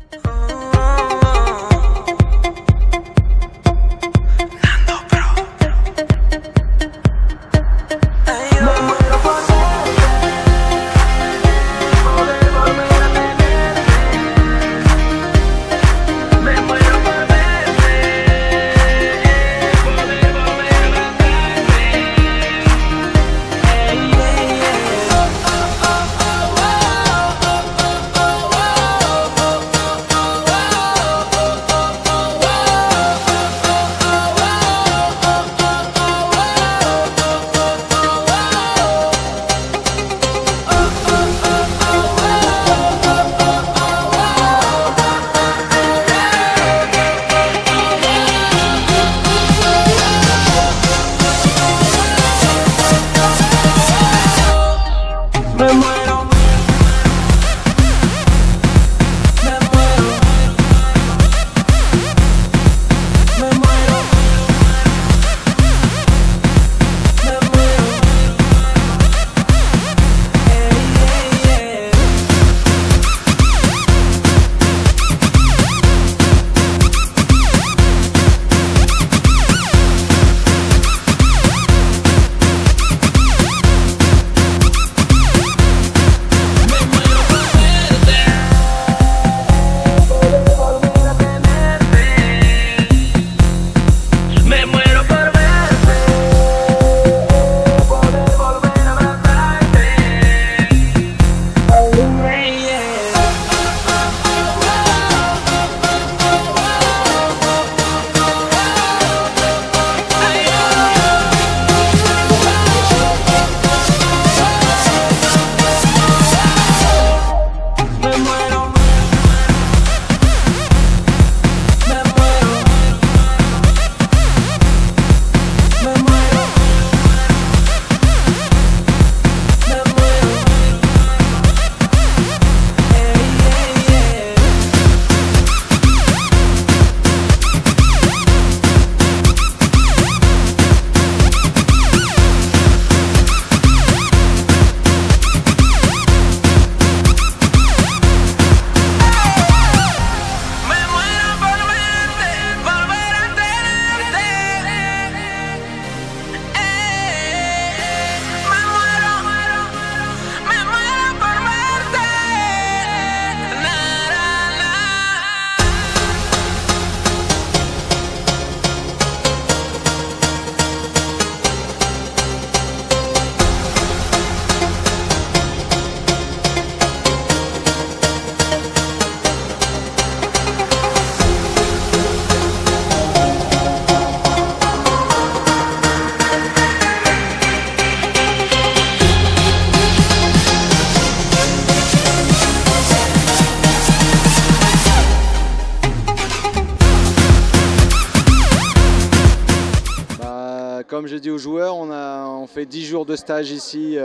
Comme j'ai dit aux joueurs, on fait 10 jours de stage ici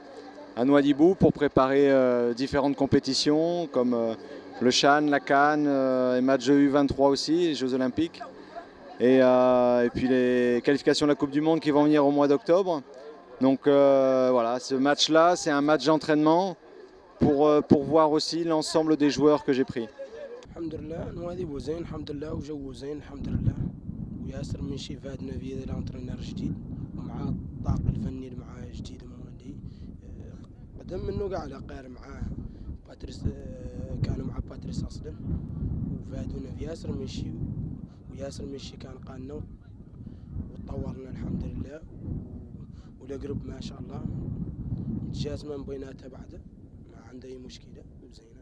à Nouadhibou pour préparer différentes compétitions comme le CHAN, la CAN, les matchs de U23 aussi, les Jeux Olympiques. Et puis les qualifications de la Coupe du Monde qui vont venir au mois d'octobre. Donc voilà, ce match-là, c'est un match d'entraînement pour voir aussi l'ensemble des joueurs que j'ai pris. Alhamdulillah, Nouadhibou زين الحمد لله وجوه زين الحمد لله وياسر منشي فادنا في هذا الانترينر جديد ومع الطاقم الفني اللي معاه جديد مولي قدم منه قاع على قارب معاه باتريس كانوا مع باتريس اصلا وفادونا في ياسر منشي وياسر منشي كان قالنا وتطورنا الحمد لله والقرب ما شاء الله متجازمه بيناتها بعد ما عنده اي مشكله وزينه.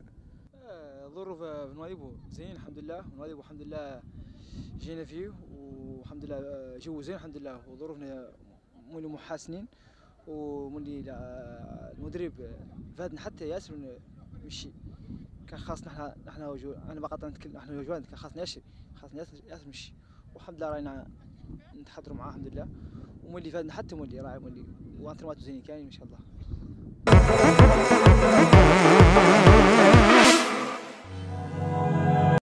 ظروف في نوايبو زين الحمد لله، نوايبو الحمد لله جينا فيه والحمد لله جو زين الحمد لله وظروفنا مولي محاسنين ومولي المدرب فادنا حتى ياسر مشي كان خاصنا احنا انا بقى نتكلم احنا وجوان كان خاصنا ياسر مشي والحمد لله راينا نتحضروا معاه الحمد لله ومولي فادنا حتى مولي راعي مولي وانترماتو زين كاين ان شاء الله.